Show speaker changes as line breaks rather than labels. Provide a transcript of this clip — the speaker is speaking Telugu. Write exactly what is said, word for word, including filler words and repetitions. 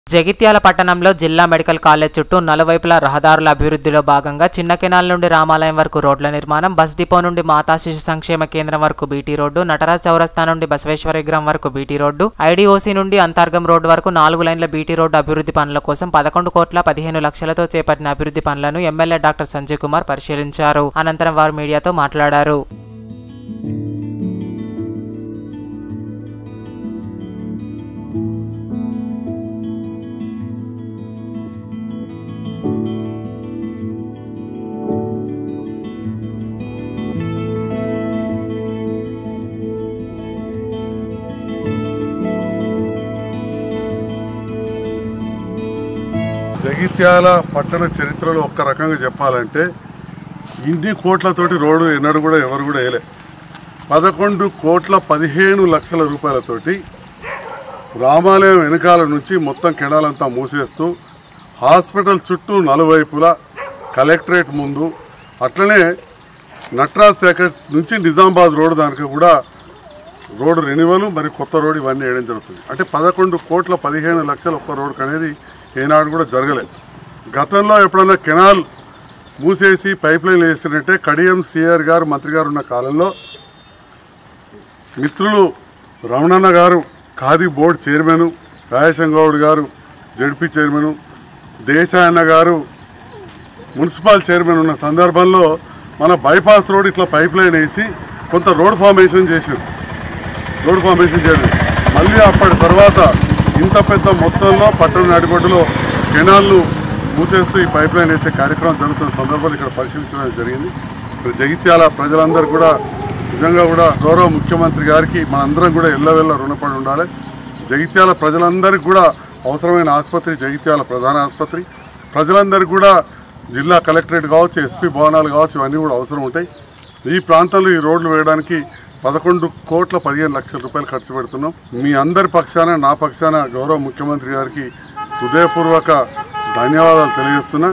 జగిత్యాల పట్టణంలో జిల్లా మెడికల్ కాలేజ్ చుట్టూ నలువైపులా రహదారుల అభివృద్ధిలో భాగంగా చిన్న కెనాల్ నుండి రామాలయం వరకు రోడ్ల నిర్మాణం, బస్ డిపో నుండి మాతా శిశు సంక్షేమ కేంద్రం వరకు బీటీ రోడ్డు, నటరాజ్ చౌరస్తా నుండి బసవేశ్వర విగ్రహం వరకు బీటీ రోడ్డు, ఐడీఓసీ నుండి అంతర్గం రోడ్డు వరకు నాలుగు లైన్ల బీటీ రోడ్డు అభివృద్ధి పనుల కోసం పదకొండు కోట్ల పదిహేను లక్షలతో చేపట్టిన అభివృద్ధి పనులను ఎమ్మెల్యే డాక్టర్ సంజయ్ కుమార్ పరిశీలించారు. అనంతరం వారు మీడియాతో మాట్లాడారు.
జగిత్యాల పట్టణ చరిత్రలో ఒక్క రకంగా చెప్పాలంటే ఇన్ని కోట్లతోటి రోడ్డు ఎన్నడూ కూడా ఎవరు కూడా వేయలే. పదకొండు కోట్ల పదిహేను లక్షల రూపాయలతోటి రామాలయం వెనకాల నుంచి మొత్తం కెనాలంతా మూసేస్తూ హాస్పిటల్ చుట్టూ నలువైపులా కలెక్టరేట్ ముందు అట్లనే నట్రాజ్ సెకండ్స్ నుంచి నిజామాబాద్ రోడ్డు దానికి కూడా రోడ్డు రెన్యువల్ మరి కొత్త రోడ్డు ఇవన్నీ వేయడం జరుగుతుంది. అంటే పదకొండు కోట్ల పదిహేను లక్షల ఒక్క రోడ్డుకు అనేది ఏనాడు కూడా జరగలేదు. గతంలో ఎప్పుడన్నా కెనాల్ మూసేసి పైప్ లైన్ వేసినట్టే కడియం శ్రీహరి గారు మంత్రి గారు ఉన్న కాలంలో మిత్రులు రమణన్న గారు ఖాదీ బోర్డు చైర్మన్, రాజశంగౌడ్ గారు జడ్పీ చైర్మన్, దేశాయన్న గారు మున్సిపల్ చైర్మన్ ఉన్న సందర్భంలో మన బైపాస్ రోడ్ ఇట్లా పైప్ లైన్ వేసి కొంత రోడ్ ఫార్మేషన్ చేశారు. రోడ్ ఫార్మేషన్ చేయడం మళ్ళీ అప్పటి తర్వాత ఇంత పెద్ద మొత్తంలో పట్టణ నడిబొడ్డులో కెనాల్ను మూసేస్తూ ఈ పైప్ లైన్ వేసే కార్యక్రమం జరుగుతున్న సందర్భంలో ఇక్కడ పరిశీలించడం జరిగింది. ఇప్పుడు జగిత్యాల ప్రజలందరూ కూడా నిజంగా కూడా గౌరవ ముఖ్యమంత్రి గారికి మనందరం కూడా ఎల్లవెల్ల రుణపడి ఉండాలి. జగిత్యాల ప్రజలందరికీ కూడా అవసరమైన ఆసుపత్రి జగిత్యాల ప్రధాన ఆసుపత్రి, ప్రజలందరికీ కూడా జిల్లా కలెక్టరేట్ కావచ్చు, ఎస్పీ భవనాలు కావచ్చు, ఇవన్నీ కూడా అవసరం ఉంటాయి. ఈ ప్రాంతంలో ఈ రోడ్లు వేయడానికి పదకొండు కోట్ల పదిహేను లక్షల రూపాయలు ఖర్చు పెడుతున్నాం. మీ అందరి పక్షాన నా పక్షాన గౌరవ ముఖ్యమంత్రి గారికి హృదయపూర్వక ధన్యవాదాలు తెలియజేస్తున్నా.